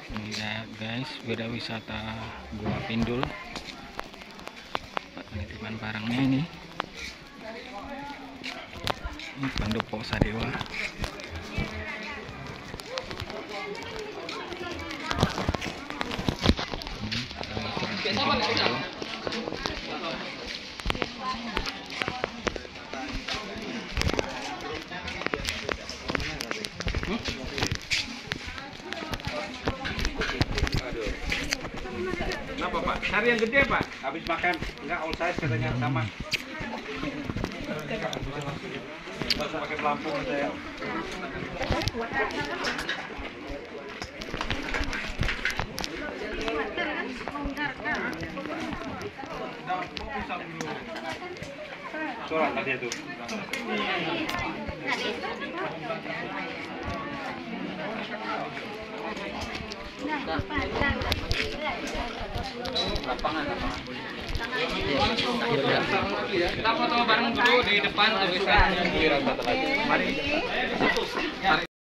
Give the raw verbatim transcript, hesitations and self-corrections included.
Lihat guys, beda wisata Gua Pindul. Penitipan barangnya ini. Ini Pendopo Sadewa. Kenapa Pak? Cari yang gede Pak? Habis makan, enggak all size katanya sama. Masuk pakai pelampung saya. Suara tadi itu. Lapangan, lapangan. Kita foto bareng dulu di depan tulisannya. Mari.